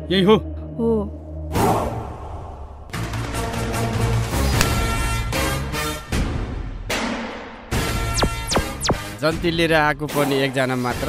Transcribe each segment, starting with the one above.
यही हो? हो। जन्ती लिएर आएको पनि एकजना मात्र,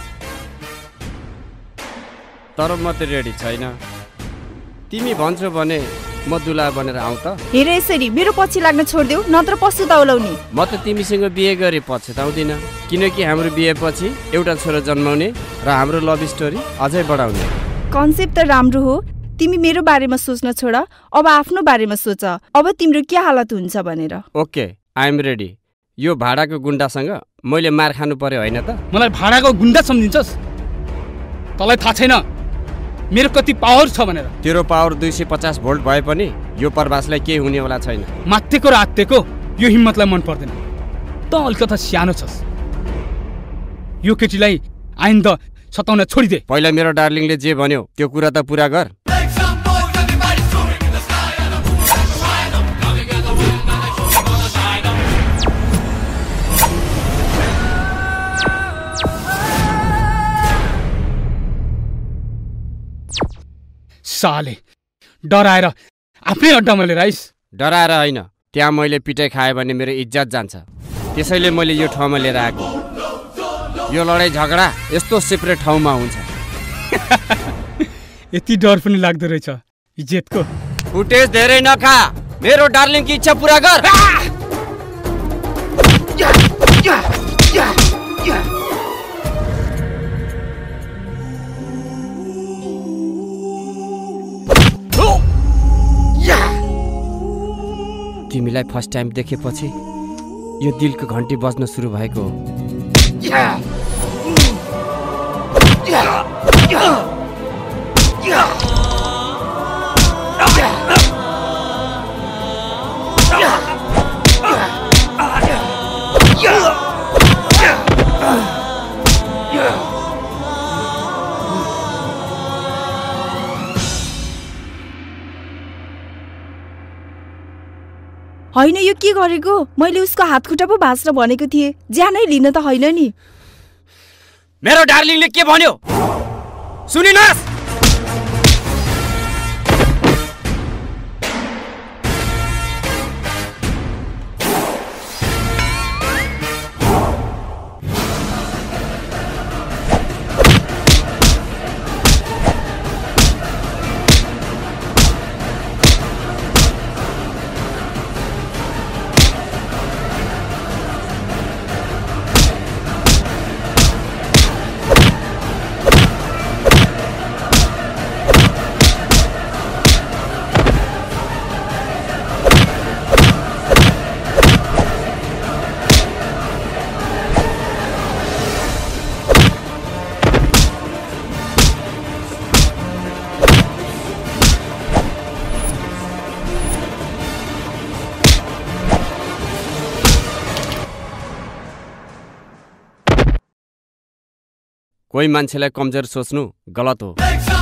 तर म त रेडी छैन। तिमी भन्छौ भने म दुला बनेर आउँ त? हेर यसरी मेरो पछि लाग्न छोडिदेऊ, नत्र पछुताउलाउने। म त तिमीसँग बिहे गरे पछुताउँदिन, किनकि हाम्रो बिहेपछि एउटा छोरा जन्माउने र हाम्रो लभ स्टोरी अझै बढाउने। कन्सेप्ट त राम्रो हो, तिमी मेरो बारेमा सोच्न छोड, अब आफ्नो बारेमा सोच। अब तिम्रो के हालत हुन्छ भनेर। Okay, I am ready. यो भाडाको गुन्डासँग मैले मार खानु पर्यो होइन त? मलाई भाडाको गुन्डा सम्झिन्छस्? तँलाई थाहा छैन मेरो कति पावर छ भनेर? तेरो पावर 250 भोल्ट भए पनि यो प्रवासलाई केही हुनेवाला छैन। मात्तेको र आत्तेको यो हिम्मतलाई मन पर्दैन। त अलिकता सानो छस्। यो केटीलाई आइन्दा सताउन छोडिदे। पहिला मेरो डार्लिङले जे भन्यो त्यो कुरा त पुरा गर। साले डराएर आफ्नै अड्डामा लिएर आइस। डराएर होइन, त्यहाँ मैले पिटाइ खाएँ भने मेरो इज्जत जान्छ, त्यसैले मैले यो ठाउँमा लिएर आएको। यो लडाइँ झगडा यस्तो सेपरेट ठाउँमा हुन्छ। यति डर पनि लाग्दो रहेछ इज्जतको। फुटेज धेरै नखा, मेरो डार्लिङको इच्छा पुरा गर। तिमीलाई फर्स्ट टाइम देखेपछि यो दिलको घन्टी बज्न सुरु भएको हो। होइन यो के गरेको? मैले उसको हात खुट्टा पो भाँच्न भनेको थिएँ, ज्यानै लिन त होइन नि। मेरो डार्लिङले के भन्यो सुनिनस्? कोही मान्छेलाई कमजोर सोच्नु गलत हो।